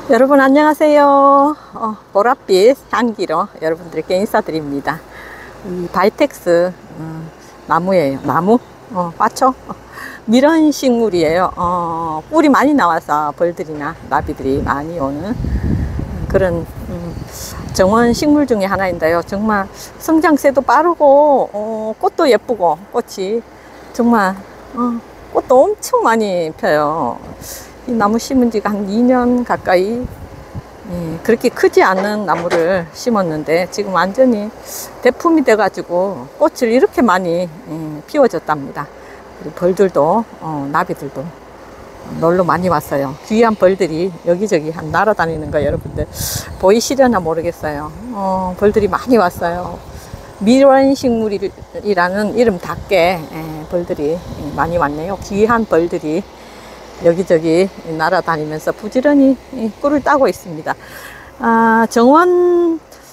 여러분 안녕하세요. 보랏빛 향기로 여러분들께 인사드립니다. 이 바이텍스 나무예요. 나무? 맞죠? 밀원식물이에요. 꿀이 많이 나와서 벌들이나 나비들이 많이 오는 그런 정원 식물 중에 하나인데요. 정말 성장세도 빠르고 꽃도 예쁘고 꽃이 정말 꽃도 엄청 많이 펴요. 이 나무 심은 지가 한 2년 가까이 그렇게 크지 않은 나무를 심었는데 지금 완전히 대품이 돼 가지고 꽃을 이렇게 많이 피워졌답니다. 그리고 벌들도 나비들도 놀러 많이 왔어요. 귀한 벌들이 여기저기 날아다니는 거 여러분들 보이시려나 모르겠어요. 벌들이 많이 왔어요. 밀원식물이라는 이름답게 벌들이 많이 왔네요. 귀한 벌들이 여기저기 날아다니면서 부지런히 꿀을 따고 있습니다. 정원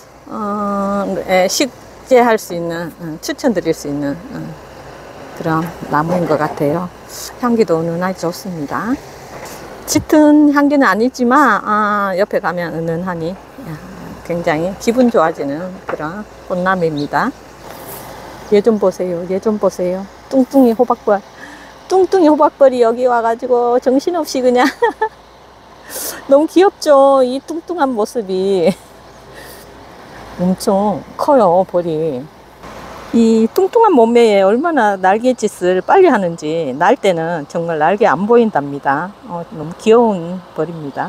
식재할 수 있는 추천드릴 수 있는 그런 나무인 것 같아요. 향기도 은은하게 좋습니다. 짙은 향기는 아니지만 옆에 가면 은은하니 굉장히 기분 좋아지는 그런 꽃나무입니다. 얘 좀 보세요. 얘 좀 보세요. 뚱뚱이 호박벌. 뚱뚱이 호박벌이 여기 와가지고 정신없이 그냥 너무 귀엽죠. 이 뚱뚱한 모습이 엄청 커요. 벌이 이 뚱뚱한 몸매에 얼마나 날개짓을 빨리 하는지 날 때는 정말 날개 안 보인답니다. 너무 귀여운 벌입니다.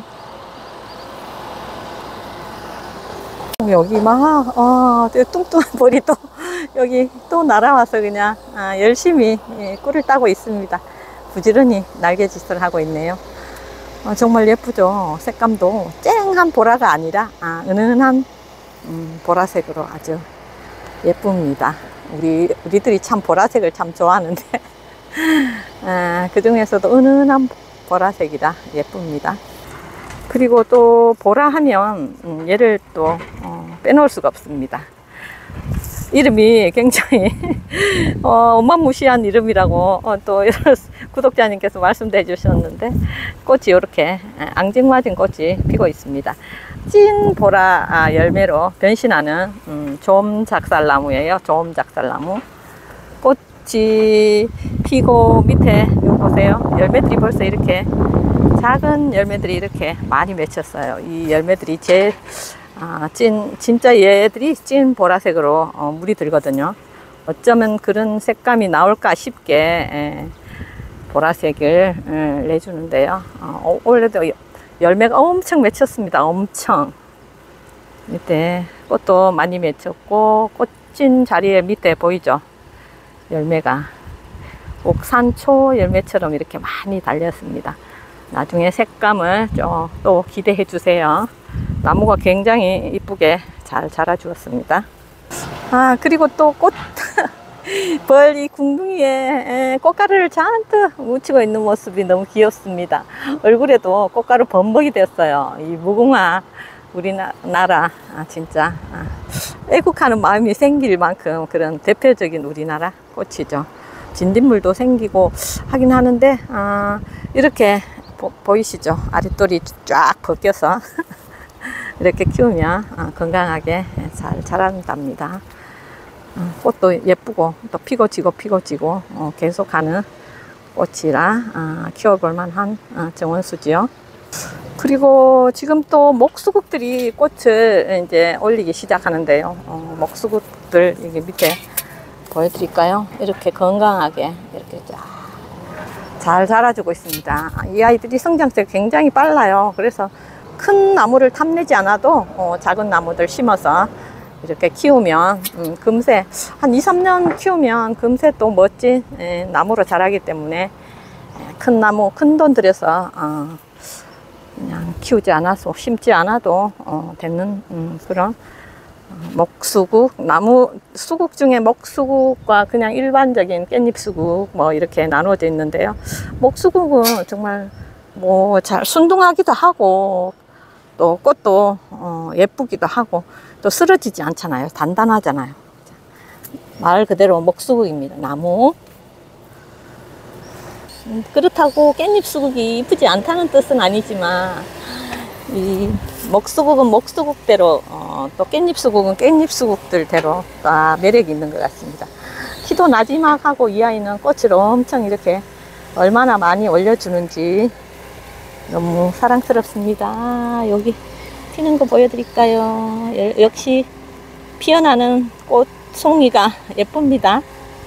여기 막 뚱뚱한 벌이 또 여기 또 날아와서 그냥 열심히 꿀을 따고 있습니다. 부지런히 날개짓을 하고 있네요. 정말 예쁘죠. 색감도 쨍한 보라가 아니라 은은한 보라색으로 아주 예쁩니다. 우리들이 참 보라색을 참 좋아하는데 그 중에서도 은은한 보라색이라 예쁩니다. 그리고 또 보라 하면 얘를 또 빼놓을 수가 없습니다. 이름이 굉장히 어마무시한 이름이라고 또 구독자님께서 말씀해 주셨는데 꽃이 이렇게 앙증맞은 꽃이 피고 있습니다. 찐 보라 열매로 변신하는 조음작살나무예요. 조음작살나무 꽃이 피고 밑에 이거 보세요. 열매들이 벌써 이렇게 작은 열매들이 이렇게 많이 맺혔어요. 이 열매들이 제일 진짜 얘들이 찐 보라색으로 물이 들거든요. 어쩌면 그런 색감이 나올까 싶게 보라색을 내주는데요. 원래도 열매가 엄청 맺혔습니다. 엄청 밑에 꽃도 많이 맺혔고 꽃진 자리에 밑에 보이죠? 열매가 옥산초 열매처럼 이렇게 많이 달렸습니다. 나중에 색감을 또 기대해 주세요. 나무가 굉장히 이쁘게 잘 자라 주었습니다. 그리고 또 벌 이 궁둥이에 꽃가루를 잔뜩 묻히고 있는 모습이 너무 귀엽습니다. 얼굴에도 꽃가루 범벅이 됐어요. 이 무궁화 우리나라 진짜 애국하는 마음이 생길 만큼 그런 대표적인 우리나라 꽃이죠. 진딧물도 생기고 하긴 하는데 이렇게 보이시죠? 아랫돌이 쫙 벗겨서 이렇게 키우면 건강하게 잘 자란답니다. 꽃도 예쁘고 또 피고 지고 계속하는 꽃이라 키워볼 만한 정원수지요. 그리고 지금 또 목수국들이 꽃을 이제 올리기 시작하는데요. 목수국들 여기 밑에 보여드릴까요? 이렇게 건강하게 이렇게 잘 자라주고 있습니다. 이 아이들이 성장세가 굉장히 빨라요. 그래서 큰 나무를 탐내지 않아도 작은 나무들 심어서 이렇게 키우면 금세 한 2-3년 키우면 금세 또 멋진 나무로 자라기 때문에 큰 나무 큰 돈 들여서 그냥 키우지 않아서 심지 않아도 되는 그런 목수국, 나무 수국 중에 목수국과 그냥 일반적인 깻잎 수국 뭐 이렇게 나누어져 있는데요. 목수국은 정말 뭐 잘 순둥하기도 하고 또 꽃도 예쁘기도 하고 또 쓰러지지 않잖아요. 단단하잖아요. 말 그대로 목수국입니다. 나무. 그렇다고 깻잎 수국이 이쁘지 않다는 뜻은 아니지만 이 먹수국은 먹수국대로, 또 깻잎수국은 깻잎수국들대로 다 매력이 있는 것 같습니다. 키도 나지막하고 이 아이는 꽃을 엄청 이렇게 얼마나 많이 올려주는지 너무 사랑스럽습니다. 여기 피는 거 보여드릴까요? 역시 피어나는 꽃송이가 예쁩니다.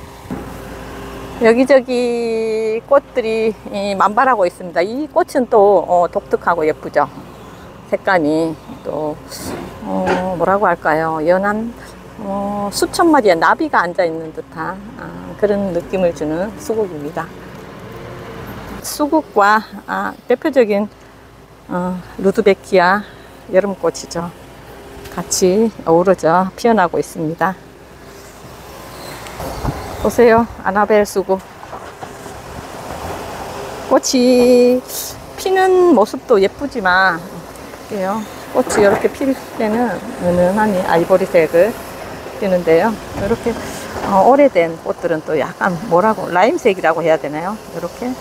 여기저기 꽃들이 만발하고 있습니다. 이 꽃은 또 독특하고 예쁘죠. 색감이 또 뭐라고 할까요? 연한 수천 마리의 나비가 앉아 있는 듯한 그런 느낌을 주는 수국입니다. 수국과 대표적인 루드베키아 여름꽃이죠. 같이 어우러져 피어나고 있습니다. 보세요. 아나벨 수국. 꽃이 피는 모습도 예쁘지만 볼게요. 꽃이 이렇게 필 때는 은은한 아이보리색을 띠는데요. 이렇게 오래된 꽃들은 또 약간 뭐라고 라임색이라고 해야 되나요? 이렇게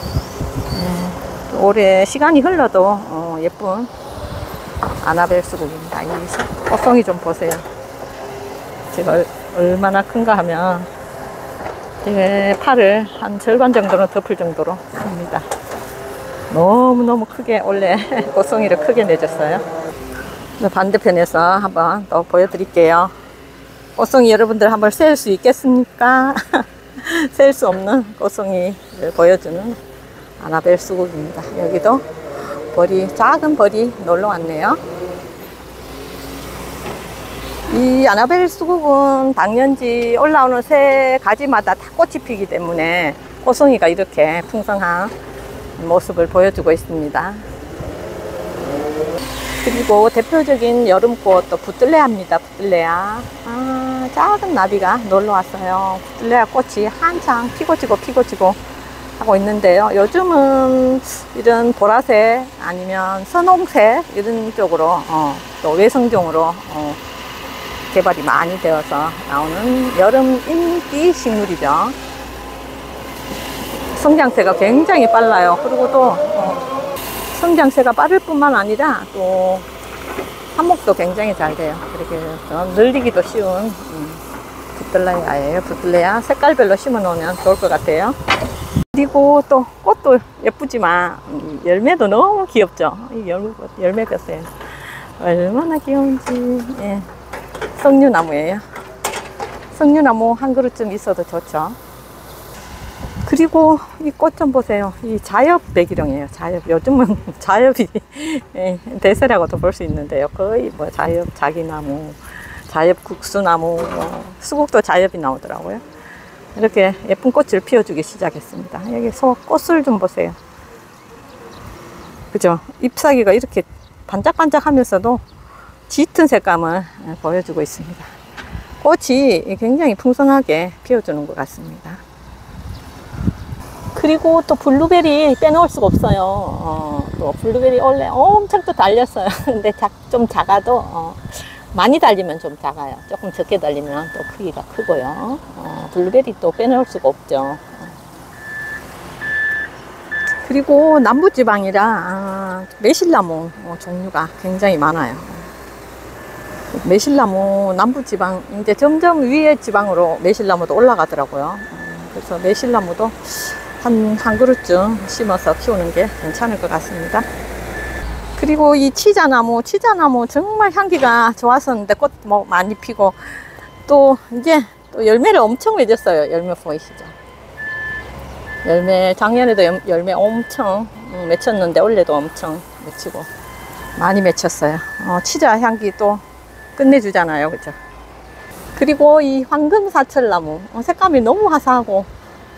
오래 시간이 흘러도 예쁜 아나벨 수국입니다. 이 꽃송이 좀 보세요. 제가 얼마나 큰가 하면 제 팔을 한 절반 정도는 덮을 정도로 큽니다. 너무너무 크게 원래 꽃송이를 크게 내줬어요. 반대편에서 한번 또 보여드릴게요. 꽃송이 여러분들 한번 셀 수 있겠습니까? 셀 수 없는 꽃송이를 보여주는 아나벨 수국입니다. 여기도 작은 벌이 놀러 왔네요. 이 아나벨 수국은 당연지 올라오는 새 가지마다 다 꽃이 피기 때문에 꽃송이가 이렇게 풍성한 모습을 보여주고 있습니다. 그리고 대표적인 여름꽃 또 부들레아입니다. 부들레아. 작은 나비가 놀러 왔어요. 부들레아 꽃이 한창 피고 지고 하고 있는데요. 요즘은 이런 보라색 아니면 선홍색 이런 쪽으로 또 외성종으로 개발이 많이 되어서 나오는 여름 인기 식물이죠. 성장세가 굉장히 빨라요. 그리고 또 성장세가 빠를 뿐만 아니라 또 한목도 굉장히 잘 돼요. 그렇게 해서 늘리기도 쉬운 부들레아예요. 부들레아 색깔별로 심어 놓으면 좋을 것 같아요. 그리고 또 꽃도 예쁘지만 열매도 너무 귀엽죠. 이 열매 보세요. 얼마나 귀여운지. 예. 석류나무예요. 석류나무 한 그루쯤 있어도 좋죠. 그리고 이 꽃 좀 보세요. 이 자엽 배기령이에요. 자엽. 요즘은 자엽이 대세라고도 볼 수 있는데요. 거의 뭐 자엽 자기나무, 자엽 국수나무, 수국도 자엽이 나오더라고요. 이렇게 예쁜 꽃을 피워주기 시작했습니다. 여기 꽃을 좀 보세요. 그죠? 잎사귀가 이렇게 반짝반짝 하면서도 짙은 색감을 보여주고 있습니다. 꽃이 굉장히 풍성하게 피워주는 것 같습니다. 그리고 또 블루베리 빼놓을 수가 없어요. 또 블루베리 원래 엄청 또 달렸어요. 근데 좀 작아도 많이 달리면 좀 작아요. 조금 적게 달리면 또 크기가 크고요. 블루베리 또 빼놓을 수가 없죠. 그리고 남부지방이라 매실나무 종류가 굉장히 많아요. 매실나무 남부지방 이제 점점 위에 지방으로 매실나무도 올라가더라고요. 그래서 매실나무도 한 그루쯤 심어서 키우는 게 괜찮을 것 같습니다. 그리고 이 치자나무 정말 향기가 좋았었는데 꽃 뭐 많이 피고 또 이제 또 열매를 엄청 맺었어요. 열매 보이시죠? 열매 작년에도 열매 엄청 맺혔는데 올해도 엄청 맺히고 많이 맺혔어요. 치자 향기 또 끝내주잖아요. 그죠? 그리고 이 황금사철나무 색감이 너무 화사하고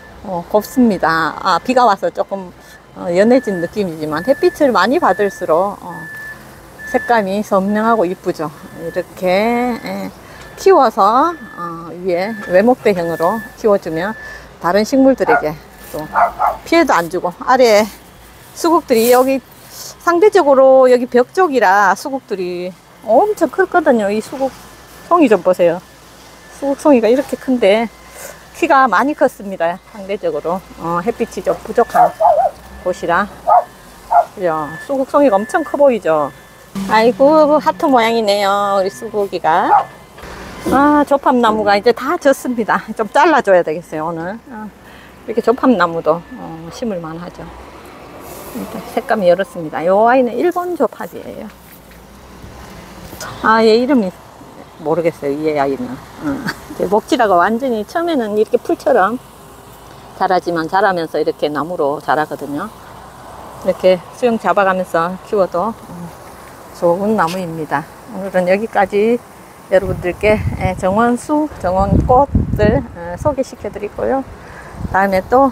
곱습니다. 비가 와서 조금 연해진 느낌이지만 햇빛을 많이 받을수록 색감이 선명하고 이쁘죠. 이렇게 키워서 위에 외목대형으로 키워주면 다른 식물들에게 또 피해도 안 주고 아래 수국들이 여기 상대적으로 여기 벽 쪽이라 수국들이 엄청 크거든요. 이 수국 송이 좀 보세요. 수국 송이가 이렇게 큰데 키가 많이 컸습니다. 상대적으로 햇빛이 좀 부족한 곳이라 그죠? 수국송이가 엄청 커 보이죠? 아이고, 하트 모양이네요. 우리 수국이가. 아, 조팝나무가 이제 다 졌습니다. 좀 잘라줘야 되겠어요, 오늘. 이렇게 조팝나무도 심을만 하죠. 색감이 이렇습니다. 이 아이는 일본 조팝이에요. 아, 얘 이름이 모르겠어요, 이 아이는. 목지라가 완전히 처음에는 이렇게 풀처럼 자라지만 자라면서 이렇게 나무로 자라거든요. 이렇게 수영 잡아가면서 키워도 좋은 나무입니다. 오늘은 여기까지 여러분들께 정원수, 정원꽃들 소개시켜 드리고요. 다음에 또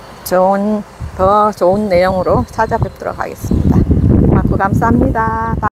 더 좋은 내용으로 찾아뵙도록 하겠습니다. 고맙고 감사합니다.